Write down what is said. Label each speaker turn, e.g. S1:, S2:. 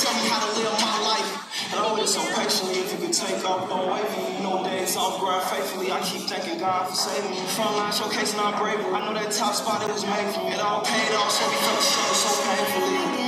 S1: tell me how to live my life. And I waited so patiently, if you could take off, don't wait for me. No days off, grind faithfully. I keep thanking God for saving me. Frontline showcasing our bravery. I know that top spot it was made for me. It all paid off, so we felt the struggle so painfully.